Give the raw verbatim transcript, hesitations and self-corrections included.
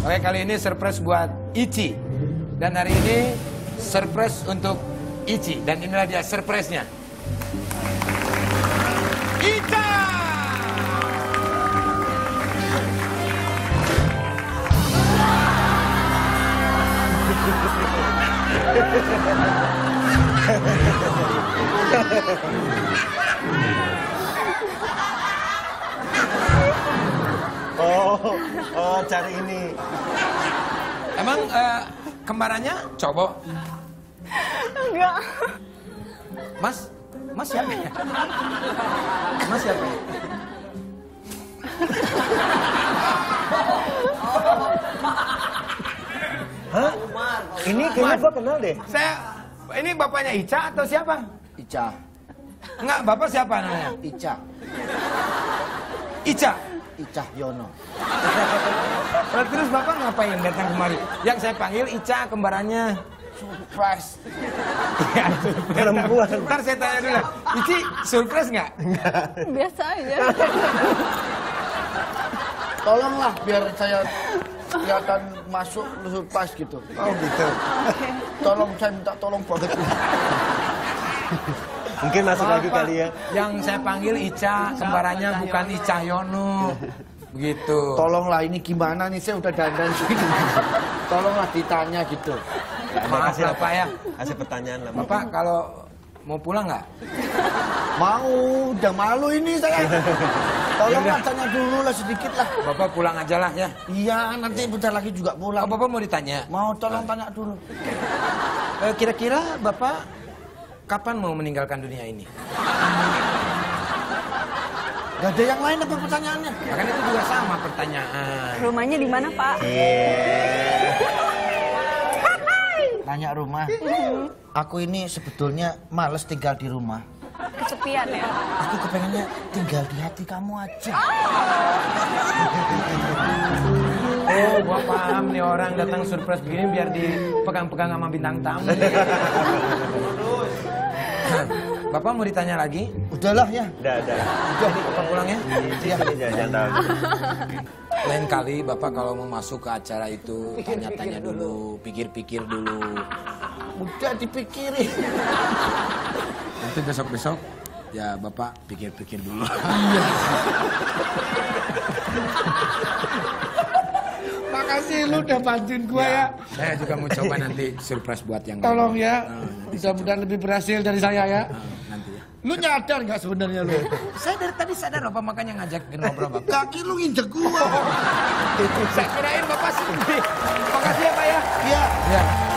Oke, kali ini surprise buat Ici. Dan hari ini surprise untuk Ici. Dan inilah dia surprise-nya. Ica! Oh, oh cari ini. Emang uh, kembarannya cowok? Enggak. Mas? Mas siapa ya? Mas siapa ya? Hah? Ini kayaknya gua kenal deh. Saya, ini bapaknya Ica atau siapa? Ica. Enggak, bapak siapa namanya? Ica. Ica? Ica Yono. Nah, terus bapak ngapain datang kemari? Yang saya panggil Ica kembarannya. Surprise. Iya, surprise. Perempuan. Ntar saya tanya dulu. Ici, surprise nggak? Biasa aja. Tolonglah biar saya kelihatan masuk surprise gitu. Oh gitu. Tolong, saya minta tolong banget. Mungkin masuk lagi Bapak, kali ya. Yang saya panggil Ica, kembarannya bukan Ica Yono. Begitu. Tolonglah, ini gimana nih, saya udah dandan sini. Tolonglah ditanya gitu. Ya, Maaf kasih lah Pak ya. Kasih pertanyaan lah. Bapak kalau mau pulang nggak? Mau, udah malu ini saya. Tolonglah tanya dulu lah sedikit lah. Bapak pulang aja lah ya. Iya, nanti bentar lagi juga Oh, pulang. Bapak mau ditanya? Mau tolong tanya dulu. Eh, Kira-kira Bapak kapan mau meninggalkan dunia ini? Gak ada yang lain apa pertanyaannya? Makanya itu juga sama pertanyaan. Rumahnya di mana, Pak? Nanya rumah. Aku ini sebetulnya males tinggal di rumah. Kesepian ya? Aku kepengennya tinggal di hati kamu aja. Oh, gua paham nih orang datang surprise begini biar dipegang-pegang sama bintang tamu. Bapak mau ditanya lagi? Udahlah ya. Udah, udah. Udah, Bapak pulang ya? Iya, jangan tahu. Lain kali Bapak kalau mau masuk ke acara itu tanya-tanya dulu, pikir-pikir dulu. Udah dipikirin. Nanti besok-besok ya Bapak pikir-pikir dulu. Makasih lu udah bantuin gua ya. Saya juga mau coba nanti surprise buat yang Tolong lain. ya. Nah, nanti Mudah-mudahan lebih berhasil dari saya ya. Nah, nanti ya. Lu nyadar nggak sebenarnya lu? Saya dari tadi sadar Bapak makanya ngajakin ngobrol Bapak. Kaki lu nginjek gua. Saya kirain Bapak sedih. Makasih ya Pak ya. Iya. Ya.